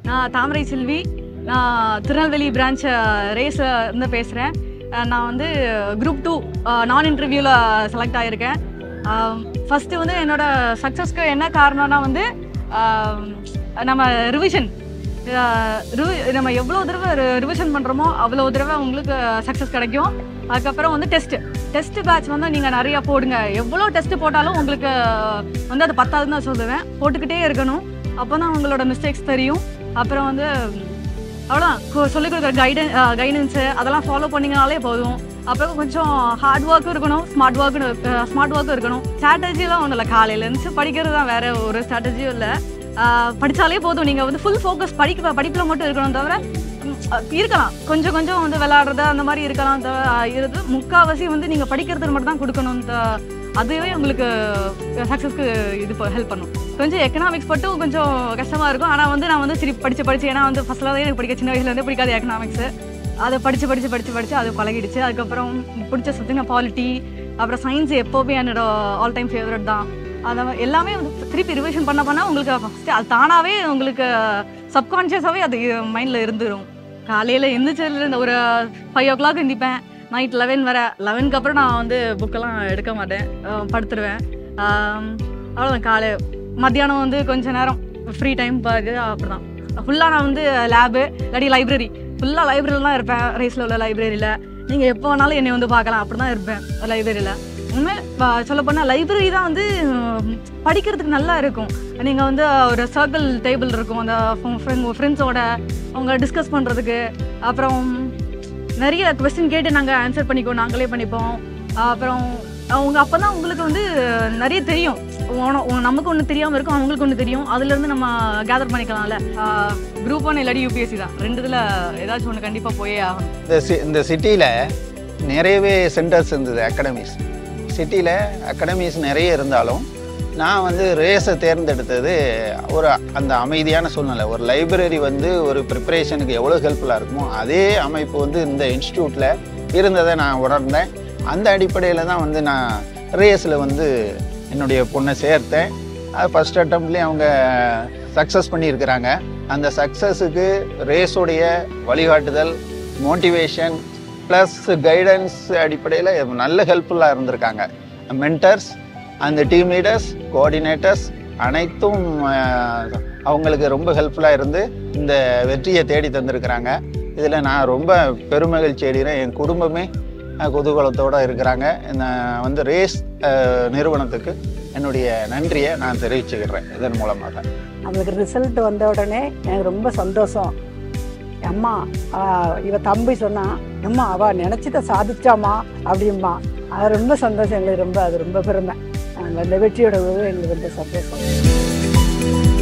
நான் தாமரை செல்வி. நான் திருநெல்வேலி பிரான்ச் ரேஸில் இருந்து பேசுகிறேன். நான் வந்து குரூப் 2 நான் இன்டர்வியூவில் செலக்ட் ஆகியிருக்கேன். ஃபஸ்ட்டு வந்து என்னோடய சக்ஸஸ்க்கு என்ன காரணம்னா வந்து நம்ம ரிவிஷன் நம்ம எவ்வளோ தடவை ரிவிஷன் பண்ணுறோமோ அவ்வளோ தடவை உங்களுக்கு சக்ஸஸ் கிடைக்கும். அதுக்கப்புறம் வந்து டெஸ்ட்டு பேட்ச் வந்து நீங்கள் நிறையா போடுங்க. எவ்வளோ டெஸ்ட்டு போட்டாலும் உங்களுக்கு வந்து அது பத்தாதுன்னு நான் சொல்லுவேன். போட்டுக்கிட்டே இருக்கணும். அப்போ தான் உங்களோட மிஸ்டேக்ஸ் தெரியும். அப்புறம் வந்து அவ்வளோதான், சொல்லிக் கொடுக்குற கைடன்ஸு அதெல்லாம் ஃபாலோ பண்ணிங்கனாலே போதும். அப்புறம் கொஞ்சம் ஹார்ட் ஒர்க்கும் இருக்கணும், ஸ்மார்ட் ஒர்க்கும் இருக்கணும். ஸ்ட்ராட்டஜிலாம் ஒன்றும் இல்லை, காலையில் இருந்துச்சு படிக்கிறது தான், வேறு ஒரு ஸ்ட்ராட்டஜியும் இல்லை. படித்தாலே போதும். நீங்கள் வந்து ஃபுல் ஃபோக்கஸ் படிப்பில் மட்டும் இருக்கணும். தவிர இருக்கலாம் கொஞ்சம் கொஞ்சம் வந்து விளையாடுறது அந்த மாதிரி இருக்கலாம். இருந்து முக்கால்வாசி வந்து நீங்கள் படிக்கிறதுக்கு மட்டும் தான் கொடுக்கணும். அதுவே உங்களுக்கு சக்ஸஸ்க்கு இது ஹெல்ப் பண்ணும். கொஞ்சம் எக்கனாமிக்ஸ் மட்டும் கொஞ்சம் கஷ்டமாக இருக்கும். ஆனால் வந்து நான் வந்து சரி படித்து ஏன்னா வந்து ஃபஸ்ட்டில் தான் எனக்கு சின்ன வயசுலேருந்தே பிடிக்காது எக்கனாமிக்ஸு. அதை படித்து அது பழகிடுச்சு. அதுக்கப்புறம் பிடிச்ச சப்ஜெக்ட் நான் பாலிட்டி, அப்புறம் சயின்ஸ் எப்போவுமே என்னோட ஆல் டைம் ஃபேவரட் தான். அதை எல்லாமே வந்து திருப்பி ரிவிஷன் பண்ண உங்களுக்கு ஃபஸ்ட்டு அது தானாகவே உங்களுக்கு சப்கான்ஷியஸாகவே அது மைண்டில் இருந்துடும். காலையில் எழுந்திரிச்சதுலேருந்து ஒரு 5 o'clock எழுந்திப்பேன். நைட் 11 வரை. 11க்கு அப்புறம் நான் வந்து புக்கெல்லாம் எடுக்க மாட்டேன், படுத்துருவேன். அவ்வளோதான். மத்தியானம் வந்து கொஞ்சம் நேரம் ஃப்ரீ டைம் அப்படி தான். ஃபுல்லாக நான் வந்து லேபு இல்லாட்டி லைப்ரரி, ஃபுல்லாக லைப்ரரியில் தான் இருப்பேன். ரேஸில் உள்ள லைப்ரரியில் நீங்கள் எப்போ வேணாலும் என்னை வந்து பார்க்கலாம், அப்படி தான் இருப்பேன் லைப்ரரியில். உண்மையாக சொல்லப்போனால் லைப்ரரி தான் வந்து படிக்கிறதுக்கு நல்லா இருக்கும். நீங்கள் வந்து ஒரு சர்க்கிள் டேபிள் இருக்கும், அந்த ஃப்ரெண்ட்ஸோட அவங்க டிஸ்கஸ் பண்ணுறதுக்கு. அப்புறம் நிறைய கொஸ்டின் கேட்டு நாங்கள் ஆன்சர் நாங்களே பண்ணிப்போம். அப்புறம் அப்போ தான் உங்களுக்கு வந்து நிறைய தெரியும். நமக்கு ஒன்று தெரியாமல் இருக்கும், அவங்களுக்கு ஒன்று தெரியும். அதுலேருந்து நம்ம கேதர் பண்ணிக்கலாம்ல. குரூப் 1 இல்லாட்டி UPSC தான், ரெண்டுத்தில் ஏதாச்சும் ஒன்று கண்டிப்பாக போயே ஆகணும். இந்த சிட்டியில் நிறையவே சென்டர்ஸ் இருந்தது, அகாடமிஸ். சிட்டியில் அகாடமிஸ் நிறைய இருந்தாலும் நான் வந்து ரேஸை தேர்ந்தெடுத்தது அந்த அமைதியான சூழ்நிலை. ஒரு லைப்ரரி வந்து ஒரு ப்ரிப்பரேஷனுக்கு எவ்வளோ ஹெல்ப்ஃபுல்லாக இருக்குமோ அதே அமைப்பு வந்து இந்த இன்ஸ்டியூட்டில் இருந்ததை நான் உணர்ந்தேன். அந்த அடிப்படையில் தான் வந்து நான் ரேஸில் வந்து என்னுடைய பொண்ணை சேர்த்தேன். அது ஃபஸ்ட் அட்டம்ப்ட்லேயும் அவங்க சக்ஸஸ் பண்ணியிருக்கிறாங்க. அந்த சக்ஸஸுக்கு ரேஸோடைய வழிகாட்டுதல், மோட்டிவேஷன் ப்ளஸ் கைடன்ஸ் அடிப்படையில் நல்ல ஹெல்ப்ஃபுல்லாக இருந்திருக்காங்க. மென்டர்ஸ், அந்த டீம் லீடர்ஸ், கோஆர்டினேட்டர்ஸ் அனைத்தும் அவங்களுக்கு ரொம்ப ஹெல்ப்ஃபுல்லாக இருந்து இந்த வெற்றியை தேடி தந்திருக்கிறாங்க. இதில் நான் ரொம்ப பெருமகிழ்ச்சி அடைகிறேன். என் குடும்பமே குதூகலத்தோடு இருக்கிறாங்க. நான் வந்து ரேஸ் நிறுவனத்துக்கு என்னுடைய நன்றியை நான் தெரிவிச்சுக்கிறேன் இதன் மூலமாக. அவங்களுக்கு ரிசல்ட் வந்த உடனே எனக்கு ரொம்ப சந்தோஷம். அம்மா இவ தம்பி சொன்னா, அம்மா அவள் நினச்சிட்ட சாதிச்சாமா அப்படிம்மா. அது ரொம்ப சந்தோஷம் எங்களுக்கு. அது ரொம்ப பெருமை. அந்த வெற்றியோட எங்களுக்கு ரொம்ப சந்தோஷம்.